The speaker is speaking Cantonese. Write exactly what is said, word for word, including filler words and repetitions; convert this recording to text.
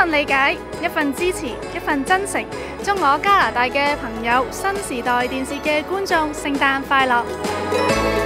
份理解，一份支持，一份真誠。祝我加拿大嘅朋友、新時代電視嘅觀眾聖誕快樂！